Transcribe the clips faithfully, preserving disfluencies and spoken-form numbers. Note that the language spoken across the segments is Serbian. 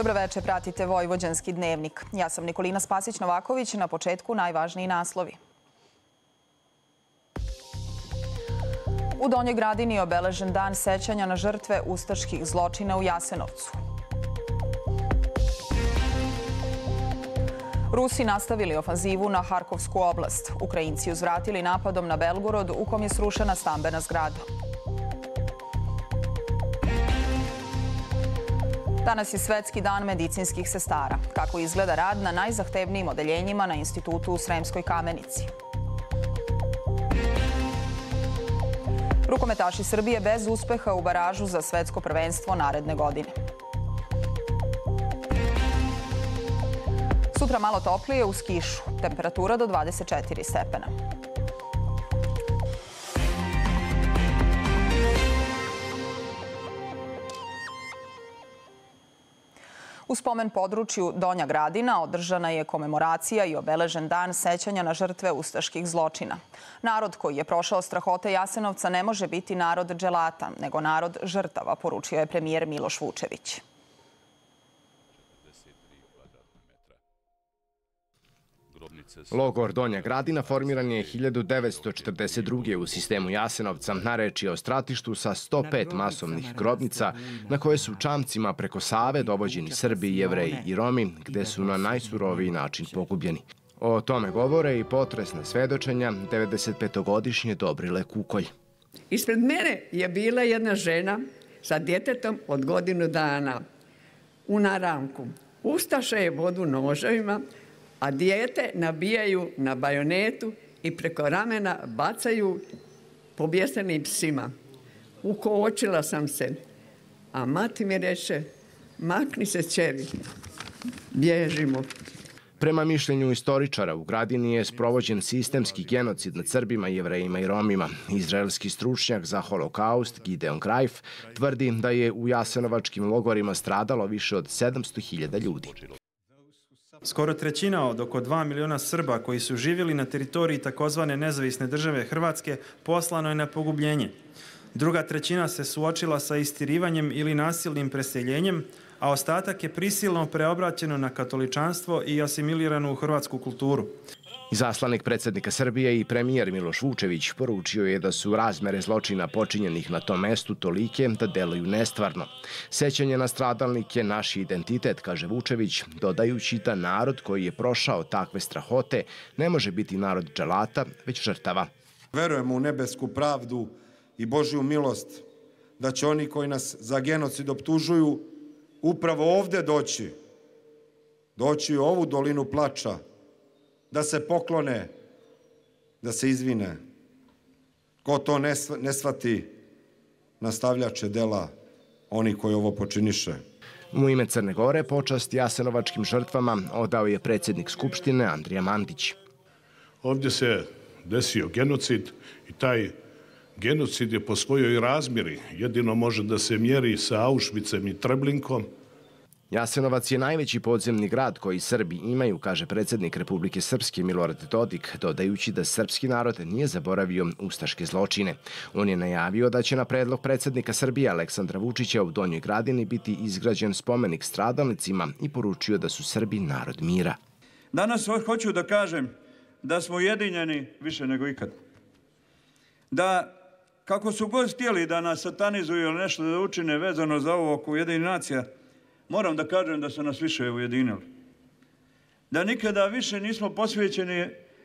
Dobro večer, pratite Vojvođanski dnevnik. Ja sam Nikolina Spasić-Novaković, na početku najvažniji naslovi. U Donjoj Gradini je obeležen dan sećanja na žrtve ustaških zločina u Jasenovcu. Rusi nastavili ofanzivu na Harkovsku oblast. Ukrajinci uzvratili napadom na Belgorod, u kom je srušena stambena zgrada. Danas je Svetski dan medicinskih sestara. Kako izgleda rad na najzahtevnijim odeljenjima na institutu u Sremskoj Kamenici. Rukometaši Srbije bez uspeha u baražu za svetsko prvenstvo naredne godine. Sutra malo toplije uz kišu. Temperatura do dvadeset četiri stepena. U spomen području Donja Gradina održana je komemoracija i obeležen dan sećanja na žrtve ustaških zločina. Narod koji je prošao strahote Jasenovca ne može biti narod dželata, nego narod žrtava, poručio je premijer Miloš Vučević. Logor Donja Gradina formiran je hiljadu devetsto četrdeset druge. u sistemu Jasenovca. Na reč je o stratištu sa sto pet masovnih grobnica na koje su čamcima preko Save dovođeni Srbi, Jevreji i Romi, gde su na najsuroviji način pogubljeni. O tome govore i potresna svedočenja devedesetpetogodišnje Dobrile Kukolj. Ispred mene je bila jedna žena sa djetetom od godinu dana u naramku. Ustaše je vodu noževima, a dijete nabijaju na bajonetu i preko ramena bacaju pobjesenim psima. Ukočila sam se, a mati mi reče, makni se ćeri, bježimo. Prema mišljenju istoričara, u Gradini je sprovođen sistemski genocid nad Srbima, Jevrejima i Romima. Izraelski stručnjak za holokaust Gideon Greif tvrdi da je u jasenovačkim logorima stradalo više od sedamsto hiljada ljudi. Skoro trećina od oko dva miliona Srba koji su živjeli na teritoriji takozvane nezavisne države Hrvatske poslano je na pogubljenje. Druga trećina se suočila sa istirivanjem ili nasilnim preseljenjem, a ostatak je prisilno preobraćeno na katoličanstvo i asimilirano u hrvatsku kulturu. Izaslanik predsjednika Srbije i premijer Miloš Vučević poručio je da su razmere zločina počinjenih na tom mestu tolike da deluju nestvarno. Sećanje na stradalnike naš identitet, kaže Vučević, dodajući da narod koji je prošao takve strahote ne može biti narod dželata, već žrtava. Verujemo u nebesku pravdu i Božju milost, da će oni koji nas za genocid optužuju upravo ovdje doći, doći u ovu dolinu plača, da se poklone, da se izvine. Ko to ne shvati, nastavljače dela oni koji ovo počiniše. U ime Crne Gore počast jasenovačkim žrtvama odao je predsjednik Skupštine Andrija Mandić. Ovdje se desio genocid i taj genocid je po svojoj razmjeri. Jedino može da se mjeri sa Auschwitzem i Treblinkom. Jasenovac je najveći podzemni grad koji Srbi imaju, kaže predsjednik Republike Srpske Milorad Dodik, dodajući da srpski narod nije zaboravio ustaške zločine. On je najavio da će na predlog predsjednika Srbije Aleksandra Vučića u Donjoj Gradini biti izgrađen spomenik stradalnicima i poručio da su Srbi narod mira. Danas hoću da kažem da smo ujedinjeni više nego ikad. Da kako su god htjeli da nas satanizuju ili nešto da učine vezano za ovo oko Ujedinjenih nacija, moram da kažem da su nas više ujedinili. Da nikada više nismo posvećeni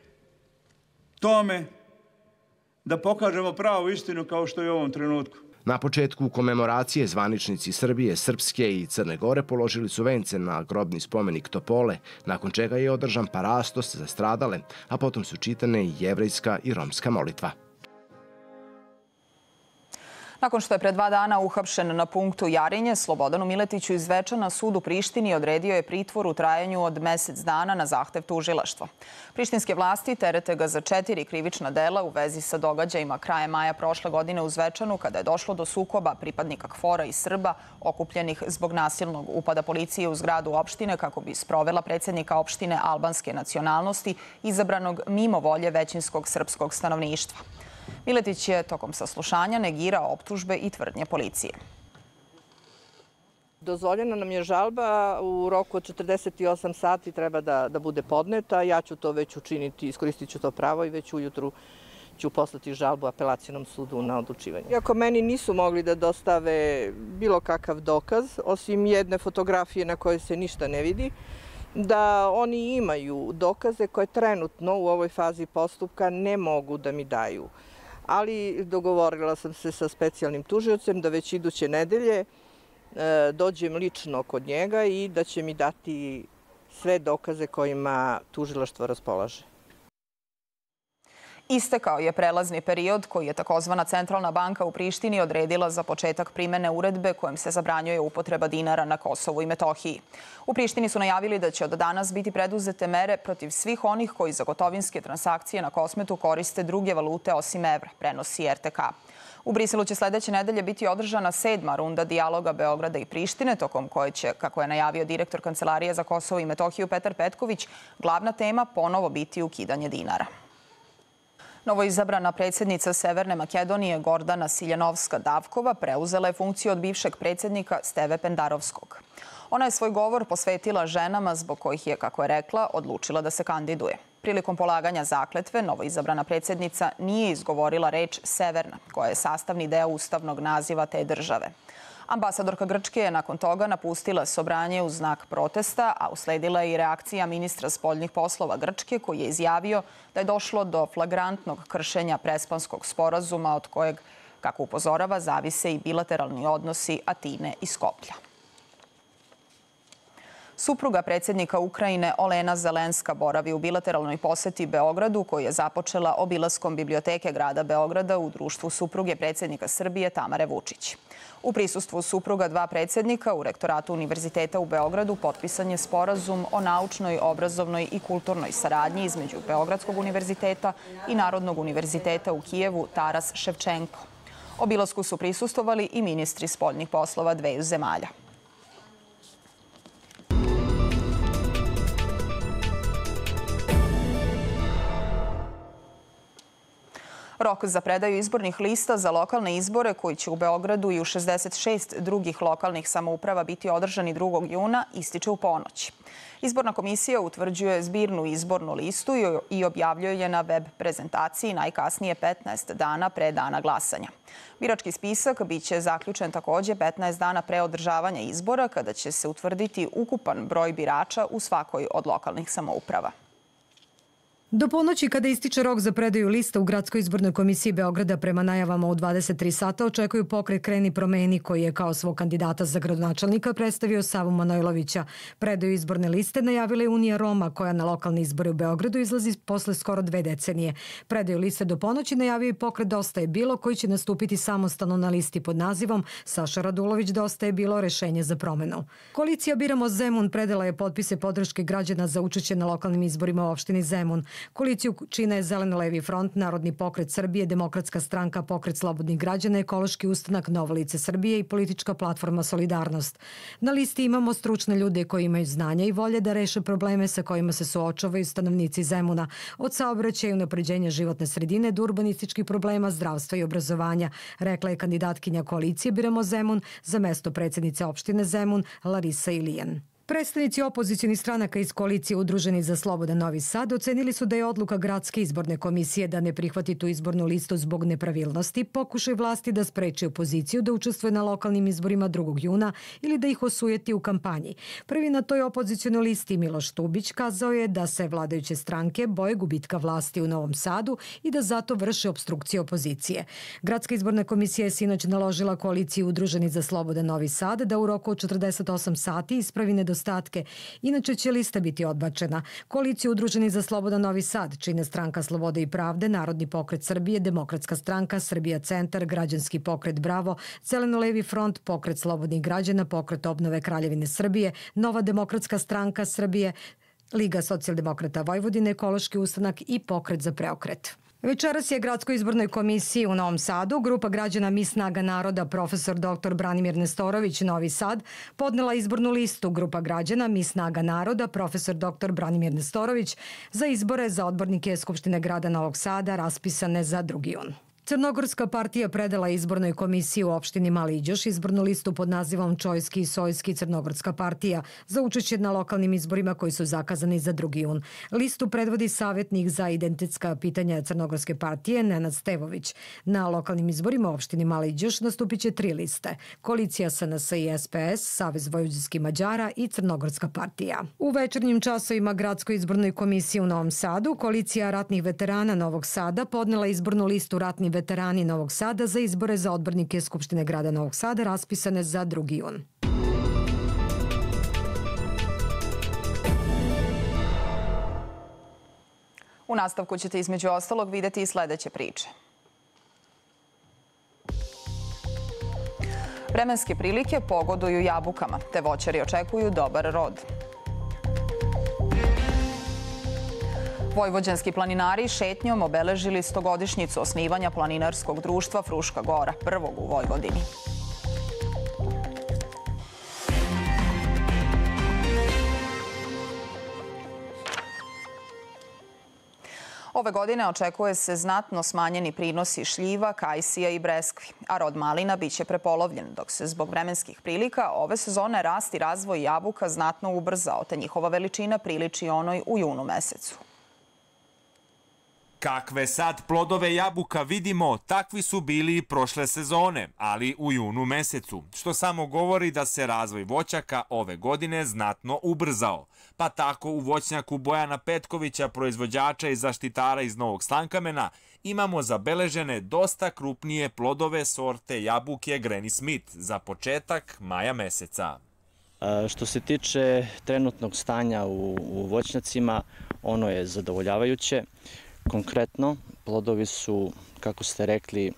tome da pokažemo pravu istinu kao što je u ovom trenutku. Na početku komemoracije zvaničnici Srbije, Srpske i Crne Gore položili su vence na grobni spomenik Topole, nakon čega je održan parastos za stradale, a potom su čitane i jevrejska i romska molitva. Nakon što je pre dva dana uhapšen na punktu Jarinje, Slobodanu Miletiću iz Zvečana sud u Prištini odredio je pritvor u trajanju od mesec dana na zahtev tužilaštva. Prištinske vlasti terete ga za četiri krivična dela u vezi sa događajima krajem maja prošle godine u Zvečanu, kada je došlo do sukoba pripadnika Kfora i Srba okupljenih zbog nasilnog upada policije u zgradu opštine kako bi sprovela predsjednika opštine albanske nacionalnosti izabranog mimo volje većinskog srpskog stanovništva. Miletić je tokom saslušanja negirao optužbe i tvrdnje policije. Dozvoljena nam je žalba, u roku od četrdeset osam sati treba da, da bude podneta. Ja ću to već učiniti, iskoristit ću to pravo i već ujutru ću poslati žalbu apelacionom sudu na odlučivanje. Iako meni nisu mogli da dostave bilo kakav dokaz, osim jedne fotografije na kojoj se ništa ne vidi, da oni imaju dokaze koje trenutno u ovoj fazi postupka ne mogu da mi daju. Ali dogovorila sam se sa specijalnim tužiocem da već iduće nedelje dođem lično kod njega i da će mi dati sve dokaze kojima tužilaštvo raspolaže. Istekao je prelazni period koji je takozvana Centralna banka u Prištini odredila za početak primene uredbe kojom se zabranjuje upotreba dinara na Kosovu i Metohiji. U Prištini su najavili da će od danas biti preduzete mere protiv svih onih koji za gotovinske transakcije na Kosmetu koriste druge valute osim evra, prenosi R T K. U Briselu će sledeće nedelje biti održana sedma runda dijaloga Beograda i Prištine, tokom koje će, kako je najavio direktor Kancelarije za Kosovo i Metohiju Petar Petković, glavna tema ponovo biti ukidanje dinara. Novoizabrana predsjednica Severne Makedonije Gordana Siljanovska-Davkova preuzela je funkciju od bivšeg predsjednika Steve Pendarovskog. Ona je svoj govor posvetila ženama zbog kojih je, kako je rekla, odlučila da se kandiduje. Prilikom polaganja zakletve, novoizabrana predsjednica nije izgovorila reč Severna, koja je sastavni deo ustavnog naziva te države. Ambasadorka Grčke je nakon toga napustila Sobranje u znak protesta, a usledila je i reakcija ministra spoljnih poslova Grčke koji je izjavio da je došlo do flagrantnog kršenja Prespanskog sporazuma od kojeg, kako upozorava, zavise i bilateralni odnosi Atine i Skoplja. Supruga predsjednika Ukrajine Olena Zelenska boravi u bilateralnoj poseti Beogradu koju je započela obilaskom biblioteke grada Beograda u društvu supruge predsjednika Srbije Tamare Vučić. U prisustvu supruga dva predsjednika u rektoratu Univerziteta u Beogradu potpisan je sporazum o naučnoj, obrazovnoj i kulturnoj saradnji između Beogradskog univerziteta i Narodnog univerziteta u Kijevu Taras Ševčenko. Obilasku su prisustvovali i ministri spoljnih poslova dveju zemalja. Rok za predaju izbornih lista za lokalne izbore koji će u Beogradu i u šezdeset šest drugih lokalnih samouprava biti održani drugog juna ističe u ponoć. Izborna komisija utvrđuje zbirnu izbornu listu i objavljuje je na web prezentaciji najkasnije petnaest dana pre dana glasanja. Birački spisak biće zaključen takođe petnaest dana pre održavanja izbora kada će se utvrditi ukupan broj birača u svakoj od lokalnih samouprava. Do ponoći, kada ističe rok za predaju lista u Gradskoj izbornoj komisiji Beograda prema najavama u dvadeset tri sata, očekuju pokret Kreni promeni koji je kao svog kandidata za gradonačelnika predstavio Savu Manojlovića. Predaju izborne liste najavila je Unija Roma koja na lokalne izbore u Beogradu izlazi posle skoro dve decenije. Predaju liste do ponoći najavio i pokret Dosta je bilo koji će nastupiti samostalno na listi pod nazivom Saša Radulović Dosta je bilo rešenje za promenu. Koalicija Biramo Zemun predala je potpise podrške građana za učešće na lokalnim izborima u opštini Zemun. Koaliciju čine Zeleno-levi front, Narodni pokret Srbije, Demokratska stranka, Pokret slobodnih građana, Ekološki ustanak, Novo lice Srbije i politička platforma Solidarnost. Na listi imamo stručne ljude koji imaju znanja i volje da reše probleme sa kojima se suočavaju stanovnici Zemuna, od saobraćaja i unapređenja životne sredine do urbanističkih problema, zdravstva i obrazovanja, rekla je kandidatkinja koalicije Biramo Zemun za mesto predsjednice opštine Zemun Larisa Ilijan. Predstavnici opozicionih stranaka iz koalicije Udruženi za slobodan Novi Sad ocenili su da je odluka Gradske izborne komisije da ne prihvati tu izbornu listu zbog nepravilnosti pokušaj vlasti da spreči opoziciju da učestvuje na lokalnim izborima drugog juna ili da ih osujeti u kampanji. Prvi na toj opozicionoj listi Miloš Tubić kazao je da se vladajuće stranke boje gubitka vlasti u Novom Sadu i da zato vrše obstrukcije opozicije. Gradska izborna komisija je sinoć naložila koaliciji Udruženi za slobodan Novi Sad da u roku od četrdeset osam sati ispravi nedostatke. Inače će lista biti odbačena. Koaliciju Udruženi za slobodan Novi Sad čine Stranka slobode i pravde, Narodni pokret Srbije, Demokratska stranka, Srbija centar, Građanski pokret Bravo, Zeleno-levi front, Pokret slobodnih građana, Pokret obnove Kraljevine Srbije, Nova demokratska stranka Srbije, Liga socijaldemokrata Vojvodine, Ekološki ustanak i Pokret za preokret. Večeras je Gradskoj izbornoj komisiji u Novom Sadu grupa građana Mi snaga naroda profesor doktor Branimir Nestorović Novi Sad podnela izbornu listu grupa građana Mi snaga naroda profesor doktor Branimir Nestorović za izbore za odbornike Skupštine grada Novog Sada raspisane za drugi jun. Crnogorska partija predala izbornoj komisiji u opštini Mali Iđoš izbornu listu pod nazivom Čojski i Sojski Crnogorska partija za učešće na lokalnim izborima koji su zakazani za drugi jun. Listu predvodi savjetnik za identitetska pitanja Crnogorske partije Nenad Stevović. Na lokalnim izborima u opštini Mali Iđoš nastupit će tri liste: Koalicija S N S i S P S, Savez vojvođanskih Mađara i Crnogorska partija. U večernjim časovima Gradskoj izbornoj komisiji u Novom Sadu Koalicija ratnih veterana Novog Sada podnela izbornu listu Ratni veterani Novog Sada za izbore za odbornike Skupštine grada Novog Sada raspisane za drugi jun. U nastavku ćete između ostalog vidjeti i sledeće priče. Vremenske prilike pogoduju jabukama, te voćari očekuju dobar rod. Vojvođanski planinari šetnjom obeležili stogodišnjicu osnivanja planinarskog društva Fruška Gora, prvog u Vojvodini. Ove godine očekuje se znatno smanjeni prinosi šljiva, kajsija i breskvi, a rod malina biće prepolovljen, dok se zbog vremenskih prilika ove sezone rast i razvoj jabuka znatno ubrzao, te njihova veličina priliči onoj u junu mesecu. Kakve sad plodove jabuka vidimo, takvi su bili i prošle sezone, ali u junu mesecu, što samo govori da se razvoj voćaka ove godine znatno ubrzao. Pa tako u voćnjaku Bojana Petkovića, proizvođača i zaštitara iz Novog Slankamena, imamo zabeležene dosta krupnije plodove sorte jabuke Granny Smith za početak maja meseca. Što se tiče trenutnog stanja u, u voćnjacima, ono je zadovoljavajuće. Konkretno, plodovi su, kako ste rekli,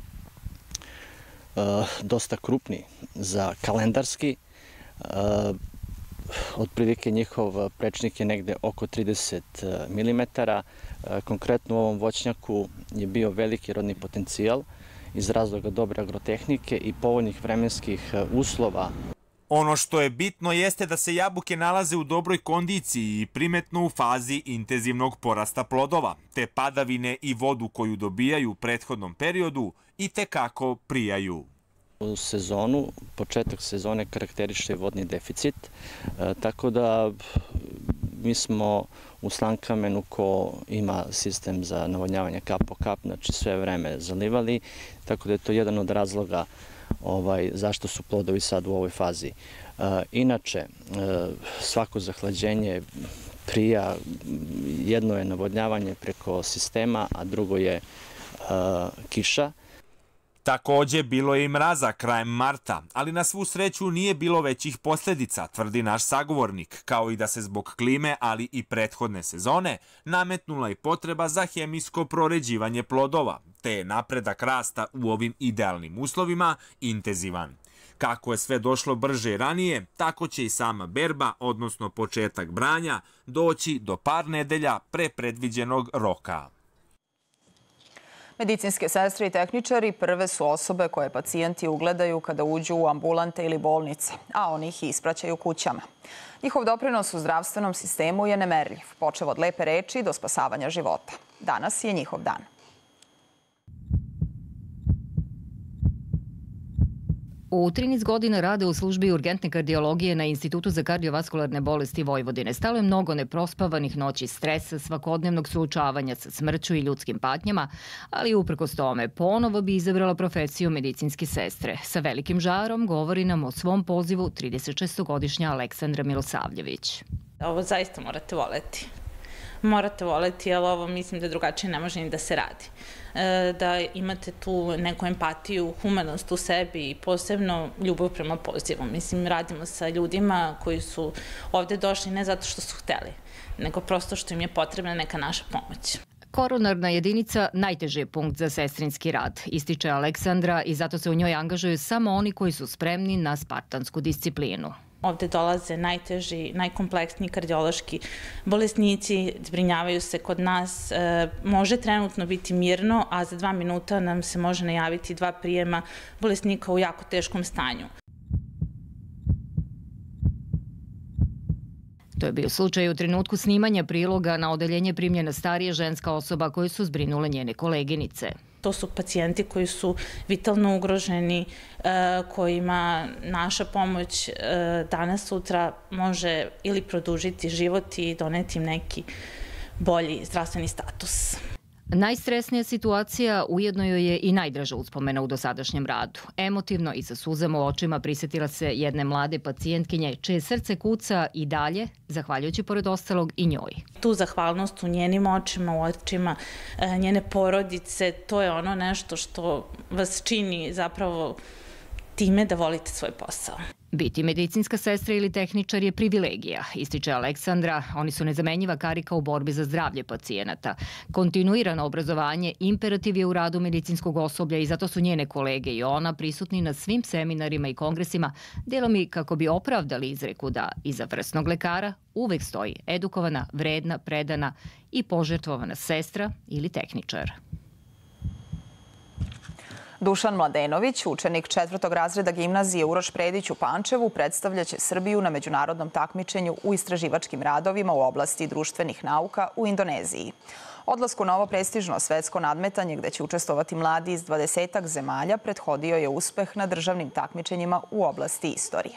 dosta krupni za kalendarski. Otprilike njihov prečnik je negde oko trideset milimetara. Konkretno u ovom voćnjaku je bio veliki rodni potencijal iz razloga dobre agrotehnike i povoljnih vremenskih uslova. Ono što je bitno jeste da se jabuke nalaze u dobroj kondiciji i primetno u fazi intenzivnog porasta plodova, te padavine i vodu koju dobijaju u prethodnom periodu i tekako prijaju. U sezonu, početak sezone karakteriše vodni deficit, tako da mi smo u Slankamenu, ko ima sistem za navodnjavanje kap po kap, znači sve vreme zalivali, tako da je to jedan od razloga Ovaj, zašto su plodovi sad u ovoj fazi. E, inače, e, svako zahlađenje prija, jedno je navodnjavanje preko sistema, a drugo je e, kiša. Takođe, bilo je i mraza krajem marta, ali na svu sreću nije bilo većih posljedica, tvrdi naš sagovornik, kao i da se zbog klime, ali i prethodne sezone, nametnula i potreba za hemijsko proređivanje plodova, te je napredak rasta u ovim idealnim uslovima intenzivan. Kako je sve došlo brže ranije, tako će i sama berba, odnosno početak branja, doći do par nedelja pre predviđenog roka. Medicinske sestre i tehničari prve su osobe koje pacijenti ugledaju kada uđu u ambulante ili bolnice, a oni ih ispraćaju kućama. Njihov doprinos u zdravstvenom sistemu je nemerljiv, počev od lepe reči do spasavanja života. Danas je njihov dan. U trinaest godina rada u službi urgentne kardiologije na Institutu za kardiovaskularne bolesti Vojvodine stalo je mnogo neprospavanih noći, stresa, svakodnevnog suočavanja sa smrću i ljudskim patnjama, ali uprkos tome ponovo bi izabrala profesiju medicinske sestre. Sa velikim žarom govori nam o svom pozivu tridesetšestogodišnja Aleksandra Milosavljević. Ovo zaista morate voleti. Morate voleti, jer ovo mislim da drugačije ne može ni da se radi. Da imate tu neku empatiju, humanost u sebi i posebno ljubav prema pozivu. Mislim, radimo sa ljudima koji su ovde došli ne zato što su hteli, nego prosto što im je potrebna neka naša pomoć. Koronarna jedinica najteži je punkt za sestrinski rad, ističe Aleksandra, i zato se u njoj angažuju samo oni koji su spremni na spartansku disciplinu. Ovde dolaze najteži, najkompleksniji kardiološki bolesnici, zbrinjavaju se kod nas. Može trenutno biti mirno, a za dva minuta nam se može najaviti dva prijema bolesnika u jako teškom stanju. To je bio slučaj u trenutku snimanja priloga. Na odeljenje primljena starija ženska osoba koju su zbrinule njene koleginice. To su pacijenti koji su vitalno ugroženi, kojima naša pomoć danas, sutra može ili produžiti život i doneti im neki bolji zdravstveni status. Najstresnija situacija ujedno joj je i najdraža uspomena u dosadašnjem radu. Emotivno i sa suzama u očima prisetila se jedne mlade pacijentkinje čije srce kuca i dalje, zahvaljujući pored ostalog i njoj. Tu zahvalnost u njenim očima, u očima njene porodice, to je ono nešto što vas čini zapravo time da volite svoj posao. Biti medicinska sestra ili tehničar je privilegija, ističe Aleksandra. Oni su nezamenjiva karika u borbi za zdravlje pacijenata. Kontinuirano obrazovanje imperativ je u radu medicinskog osoblja i zato su njene kolege i ona prisutni na svim seminarima i kongresima, delom i kako bi opravdali izreku da iza vrsnog lekara uvek stoji edukovana, vredna, predana i požrtvovana sestra ili tehničar. Dušan Mladenović, učenik četvrtog razreda gimnazije Uroš Predić u Pančevu, predstavljaće Srbiju na međunarodnom takmičenju u istraživačkim radovima u oblasti društvenih nauka u Indoneziji. Odlasku na ovo prestižno svetsko nadmetanje gde će učestvovati mladi iz dvadesetak zemalja prethodio je uspeh na državnim takmičenjima u oblasti istorije.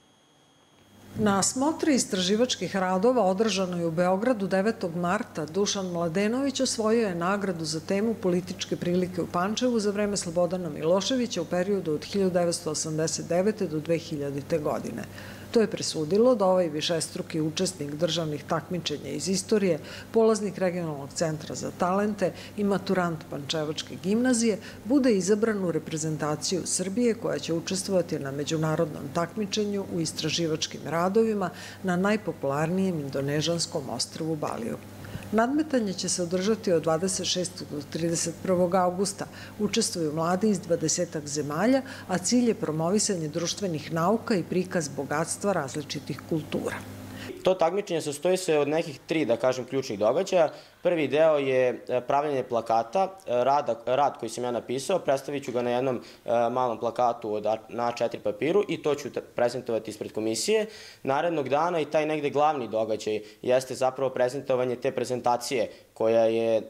Na smotri istraživačkih radova održanoj u Beogradu devetog marta Dušan Mladenović osvojio je nagradu za temu političke prilike u Pančevu za vreme Slobodana Miloševića u periodu od hiljadu devetsto osamdeset devete. do dve hiljadite. godine. To je presudilo da ovaj višestruki učesnik državnih takmičenja iz istorije, polaznik regionalnog centra za talente i maturant Pančevačke gimnazije bude izabran u reprezentaciju Srbije koja će učestvovati na međunarodnom takmičenju u istraživačkim radovima na najpopularnijem indonežanskom ostrvu Baliju. Nadmetanje će se održati od dvadeset šestog do trideset prvog avgusta. Učestvuju mladi iz dvadesetak zemalja, a cilj je promovisanje društvenih nauka i prikaz bogatstva različitih kultura. To takmičenje sastoji se od nekih tri, da kažem, ključnih događaja. Prvi deo je pravljanje plakata, rad koji sam ja napisao, predstavit ću ga na jednom malom plakatu na A četiri papiru i to ću prezentovati ispred komisije. Narednog dana i taj negde glavni događaj jeste zapravo prezentovanje te prezentacije koja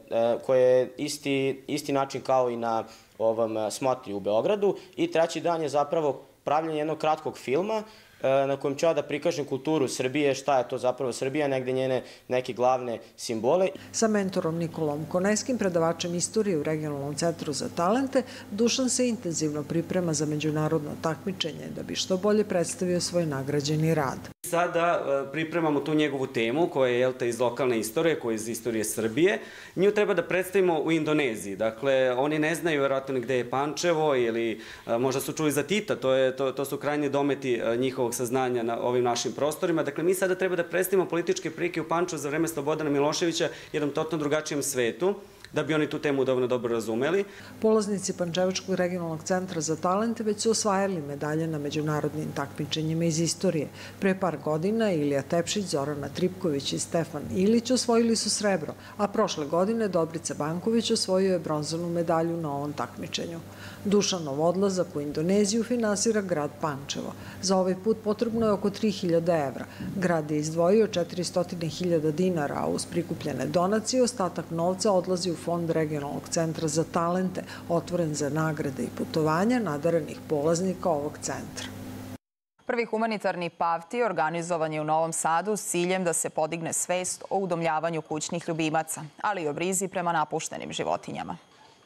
je isti način kao i na ovom smotri u Beogradu. I treći dan je zapravo pravljanje jednog kratkog filma na kojem ću ja da prikažem kulturu Srbije, šta je to zapravo Srbija, negde njene neke glavne simbole. Sa mentorom Nikolom Koneskim, predavačem istorije u regionalnom centru za talente, Dušan se intenzivno priprema za međunarodno takmičenje da bi što bolje predstavio svoj nagrađeni rad. Sada pripremamo tu njegovu temu koja je iz lokalne istorije, koja je iz istorije Srbije. Nju treba da predstavimo u Indoneziji. Dakle, oni ne znaju vjerojatno gde je Pančevo ili možda su čuli za Tita, to su krajnji dometi njihovog saznanja na ovim našim prostorima. Dakle, mi sada treba da predstavimo političke prilike u Pančevu za vreme Slobodana Miloševića jednom totalno drugačijem svetu, da bi oni tu temu dovoljno dobro razumeli. Polaznici Pančevačkog regionalnog centra za talente već su osvajali medalje na međunarodnim takmičenjima iz istorije. Pre par godina Ilija Tepšić, Zorana Tripković i Stefan Ilić osvojili su srebro, a prošle godine Dobrica Banković osvojio je bronzanu medalju na ovom takmičenju. Dušanov odlazak u Indoneziju finansira grad Pančevo. Za ovaj put potrebno je oko tri hiljade evra. Grad je izdvojio četiristo hiljada dinara, a uz prikupljene donacije ostatak novca odlazi u Fond regionalnog centra za talente, otvoren za nagrade i putovanja nadarenih polaznika ovog centra. Prvi humanitarni pavti organizovan je u Novom Sadu s ciljem da se podigne svest o udomljavanju kućnih ljubimaca, ali i o brizi prema napuštenim životinjama.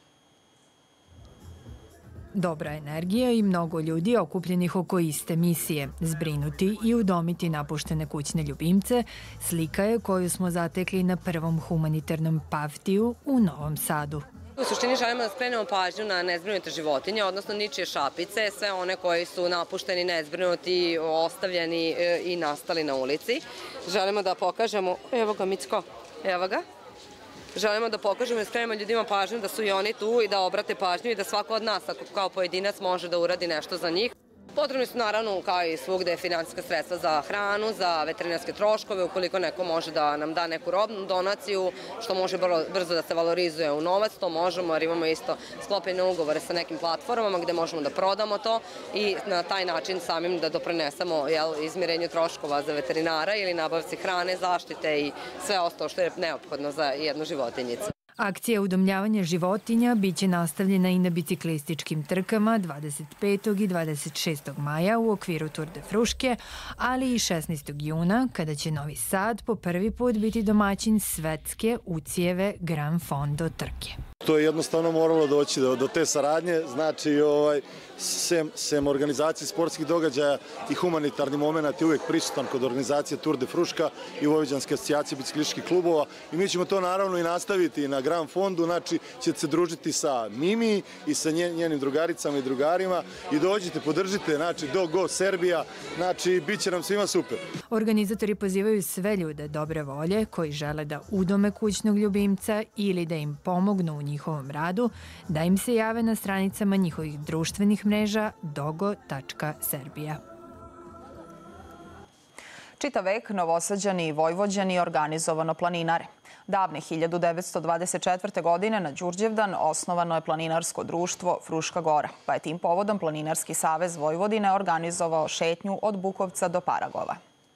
Dobra energija i mnogo ljudi okupljenih oko iste misije, zbrinuti i udomiti napuštene kućne ljubimce, slika je koju smo zatekli na prvom humanitarnom paftiju u Novom Sadu. U suštini želimo da skrenemo pažnju na nezbrinute životinje, odnosno ničije šapice, sve one koji su napušteni, nezbrinuti, ostavljeni i nastali na ulici. Želimo da pokažemo, evo ga Micko, evo ga. Želimo da pokažemo i skrenemo ljudima pažnju da su i oni tu i da obrate pažnju i da svako od nas kao pojedinac može da uradi nešto za njih. Potrebni su naravno kao i svugde finansijska sredstva za hranu, za veterinarske troškove, ukoliko neko može da nam da neku robnu donaciju, što može brzo da se valorizuje u novac, to možemo jer imamo isto sklopljene ugovore sa nekim platformama gde možemo da prodamo to i na taj način samim da doprinesemo izmirenju troškova za veterinara ili nabavci hrane, zaštite i sve ostalo što je neophodno za jednu životinjicu. Akcija udomljavanja životinja biće nastavljena i na biciklističkim trkama dvadeset petog i dvadeset šestog maja u okviru Tour de Fruške, ali i šesnaestog juna, kada će Novi Sad po prvi put biti domaćin svetske ucijeve Gran Fondo trke. To je jednostavno moralo doći do, do te saradnje, znači ovaj, sem, sem organizacije sportskih događaja i humanitarni moment je uvijek prisutan kod organizacije Tour de Fruška i Vojvođanske asocijacije biciklističkih klubova i mi ćemo to naravno i nastaviti na Gran Fondu, znači ćete se družiti sa Mimi i sa njenim drugaricama i drugarima i dođite, podržite, znači do Go Serbija, znači bit će nam svima super. Organizatori pozivaju sve ljude dobre volje koji žele da udome kućnog ljubimca ili da im pomognu u njihovom radu, da im se jave na stranicama njihovih društvenih mreža dogo tačka serbija. Čitav vek Novosađani i Vojvođani organizovano planinare. Davne hiljadu devetsto dvadeset četvrte. godine na Đurđevdan osnovano je planinarsko društvo Fruška Gora, pa je tim povodom Planinarski savez Vojvodine organizovao šetnju od Bukovca do Paragova.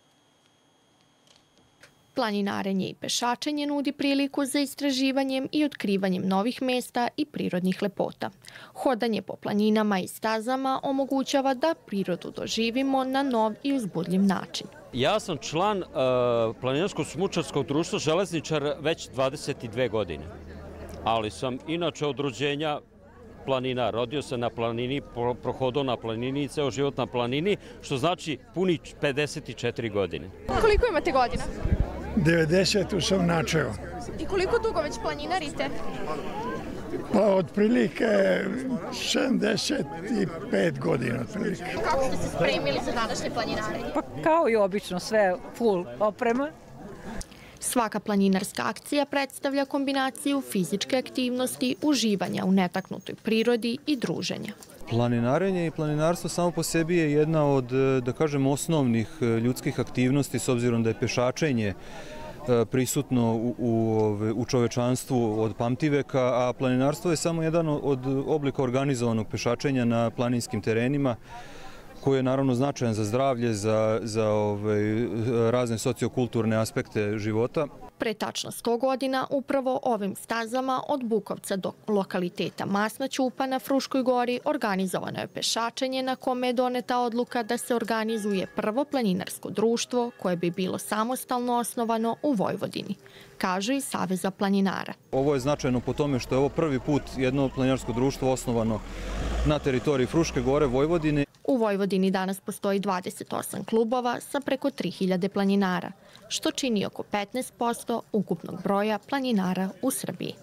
Planinarenje i pešačenje nudi priliku za istraživanjem i otkrivanjem novih mesta i prirodnih lepota. Hodanje po planinama i stazama omogućava da prirodu doživimo na nov i uzbudljiv način. Ja sam član uh, Planinarsko-smučarskog društva Železničar već dvadeset dve godine, ali sam inače od rođenja planina. Rodio sam na planini, prohodao na planini i ceo život na planini, što znači puni pedeset četiri godine. Koliko imate godina? devedeset sam načeo. I koliko dugo već planinarite? Pa otprilike sedamdeset pet godina. Otprilike. Kako ste se spremili za današnje planinarenje? Pa kao i obično, sve full oprema. Svaka planinarska akcija predstavlja kombinaciju fizičke aktivnosti, uživanja u netaknutoj prirodi i druženja. Planinarenje i planinarstvo samo po sebi je jedna od, da kažem, osnovnih ljudskih aktivnosti, s obzirom da je pešačenje prisutno u, u, u čovečanstvu od pamtiveka, a planinarstvo je samo jedan od oblika organizovanog pešačenja na planinskim terenima, koji je naravno značajan za zdravlje, za, za ovaj, razne sociokulturne aspekte života. Pre tačno sto godina upravo ovim stazama od Bukovca do lokaliteta Masna Ćupa na Fruškoj gori organizovano je pešačenje na kome je doneta odluka da se organizuje prvo planinarsko društvo koje bi bilo samostalno osnovano u Vojvodini, kaže i Saveza planinara. Ovo je značajno po tome što je ovo prvi put jedno planinarsko društvo osnovano na teritoriji Fruške gore, Vojvodine. U Vojvodini danas postoji dvadeset osam klubova sa preko tri hiljade planinara, što čini oko petnaest posto ukupnog broja planinara u Srbiji.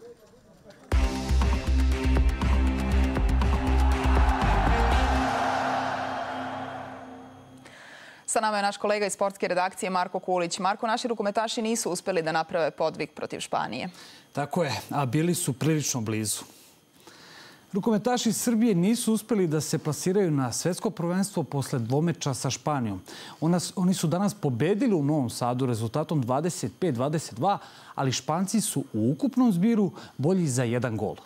Sa nama je naš kolega iz sportske redakcije Marko Kulić. Marko, naši rukometaši nisu uspeli da naprave podvig protiv Španije. Tako je, a bili su prilično blizu. Rukometaši Srbije nisu uspeli da se plasiraju na svetsko prvenstvo posle dvomeča sa Španijom. Oni su danas pobedili u Novom Sadu rezultatom dvadeset pet dvadeset dva, ali Španci su u ukupnom zbiru bolji za jedan gol.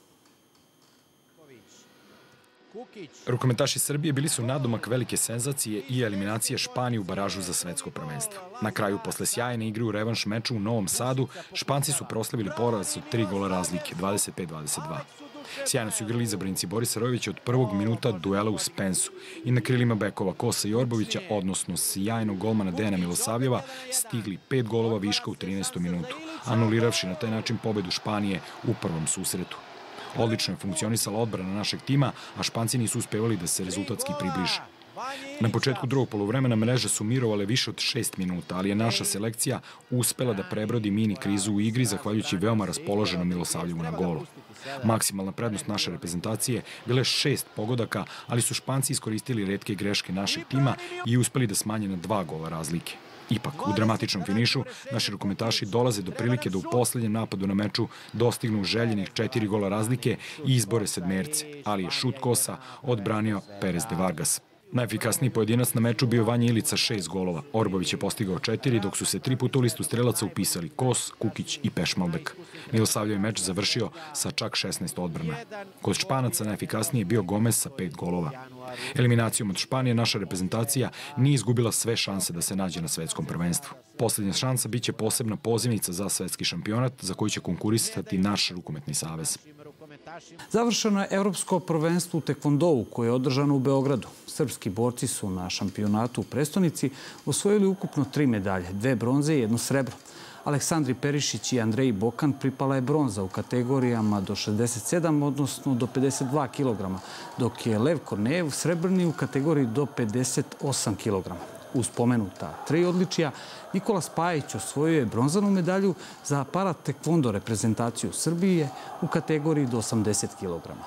Rukometaši Srbije bili su nadomak velike senzacije i eliminacije Španije u baražu za svetsko prvenstvo. Na kraju, posle sjajne igre u revanš meču u Novom Sadu, Španci su proslavili poraz od tri gola razlike, dvadeset pet dvadeset dva. Sjajno su igrali izabranci Borisa Rojevića od prvog minuta duela u Spensu i na krilima bekova Kosa i Orbovića, odnosno sjajnog golmana Dejana Milosavljeva, stigli pet golova viška u trinaestom minutu, anuliravši na taj način pobedu Španije u prvom susretu. Odlično je funkcionisala odbrana našeg tima, a Španci nisu uspevali da se rezultatski približe. Na početku drugog poluvremena mreže su mirovale više od šest minuta, ali je naša selekcija uspela da prebrodi mini krizu u igri zahvaljujući veoma raspoloženom Milosavljevu na golu. Maksimalna prednost naše reprezentacije bila je šest pogodaka, ali su Španci iskoristili retke greške našeg tima i uspeli da smanje na dva gola razlike. Ipak, u dramatičnom finišu, naši rukometaši dolaze do prilike da u poslednjem napadu na meču dostignu željenih četiri gola razlike i izbore sedmerce, ali je šut Kosa odbranio Perez de Vargas. Najefikasniji pojedinac na meču bio Vanja Ilica, šest golova. Orbović je postigao četiri, dok su se tri puta u listu strelaca upisali Kos, Kukić i Pešmalbek. Milosavljev je meč završio sa čak šesnaest odbrana. Kod Španaca najefikasniji je bio Gomez sa pet golova. Eliminacijom od Španije naša reprezentacija nije izgubila sve šanse da se nađe na svetskom prvenstvu. Poslednja šansa biće posebna pozivnica za svetski šampionat za koji će konkurisati naš rukometni savez. Završeno je Evropsko prvenstvo u tekvondou koje je održano u Beogradu. Srpski borci su na šampionatu u prestonici osvojili ukupno tri medalje, dve bronze i jedno srebro. Aleksandri Perišić i Andreji Bokan pripala je bronza u kategorijama do šezdeset sedam, odnosno do pedeset dva kilograma, dok je Lev Kornejev srebrni u kategoriji do pedeset osam kilograma. Uz pomenuta tri odličija, Nikola Spajić osvojio je bronzanu medalju za paratekvondo reprezentaciju Srbije u kategoriji do osamdeset kilograma.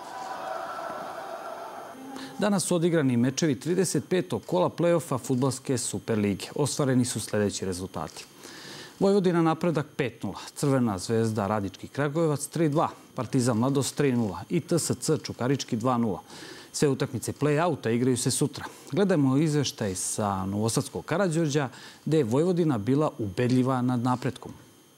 Danas su odigrani mečevi trideset petog kola play-offa fudbalske Superlige. Ostvareni su sljedeći rezultati. Vojvodina Napredak pet nula, Crvena zvezda Radički Kragujevac tri dva, Partizan Mladost tri nula i T S C Čukarički dva nula. Sve utakmice play-outa igraju se sutra. Gledajmo izveštaj sa Novosadskog Karađorđa, gde je Vojvodina bila ubedljiva nad Napretkom.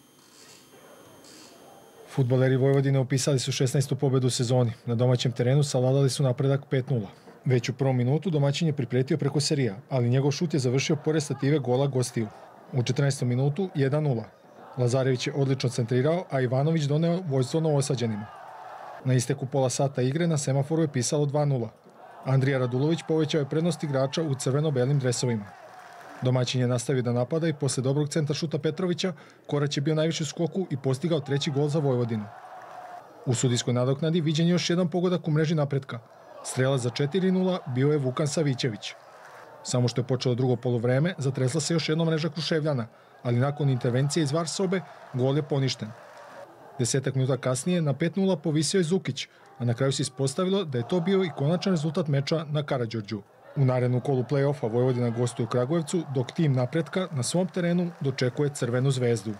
Fudbaleri Vojvodine upisali su šesnaestu pobedu u sezoni. Na domaćem terenu savladali su Napredak pet nula. Već u prvom minutu domaćin je pripretio preko serija, ali njegov šut je završio pored stative gola gostiju. U četrnaestom minutu jedan nula. Lazarević je odlično centrirao, a Ivanović doneo vojstvo Novosađanima. Na isteku pola sata igre na semaforu je pisalo dva nula. Andrija Radulović povećao je prednost igrača u crveno-belim dresovima. Domaćin je nastavio da napada i posle dobrog centra šuta Petrovića, Korać je bio najviše u skoku i postigao treći gol za Vojvodinu. U sudijskoj nadoknadi viđen je još jedan pogodak u mreži Napretka. Strelac za četiri nula bio je Vukan Savićević. Samo što je počelo drugo poluvreme, zatresla se još jedna mreža Kruševljana, ali nakon intervencije iz var sobe, gol je poništen. Desetak minuta kasnije na pet nula povisio je Zukić, a na kraju se ispostavilo da je to bio i konačan rezultat meča na Karađorđu. U narednu kolu play-offa Vojvodina gostuje u Kragujevcu, dok tim Napretka na svom terenu dočekuje Crvenu zvezdu.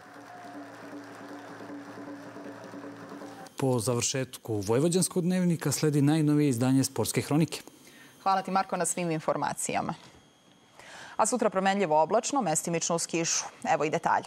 Po završetku Vojvođanskog dnevnika sledi najnovije izdanje Sportske hronike. Hvala ti, Marko, na svim informacijama. A sutra promenljivo oblačno, mestimično uz kišu. Evo i detalja.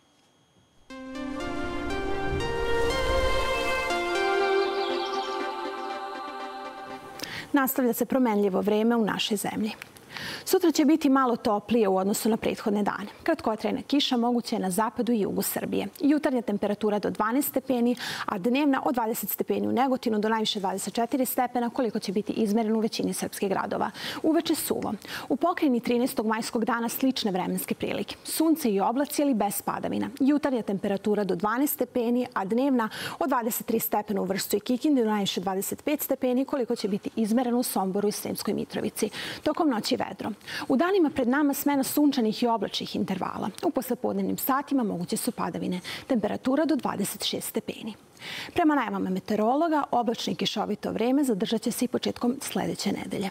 Nastavlja se promenljivo vreme u našoj zemlji. Sutra će biti malo toplije u odnosu na prethodne dane. Kratkotrajna kiša moguća je na zapadu i jugu Srbije. Jutarnja temperatura do dvanaest stepeni, a dnevna od dvadeset stepeni u Negotinu do najviše dvadeset četiri stepena, koliko će biti izmereno u većini srpskih gradova. Uveče suvo. U pokrajini trinaestog majskog dana slične vremenske prilike. Sunce i oblaci, ali bez padavina. Jutarnja temperatura do dvanaest stepeni, a dnevna od dvadeset tri stepena u Vršcu i Kikindi do najviše dvadeset pet stepeni, koliko će biti izmereno u Somboru i Sremskoj Mitrovici. Tokom noći vedro. U danima pred nama smena sunčanih i oblačnih intervala. U poslepodnevnim satima moguće su padavine. Temperatura do dvadeset šest stepeni. Prema najavama meteorologa, oblačno i kišovito vreme zadržat će se i početkom sledeće nedelje.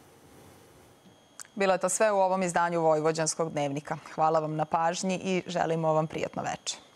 Bilo je to sve u ovom izdanju Vojvođanskog dnevnika. Hvala vam na pažnji i želimo vam prijatno veče.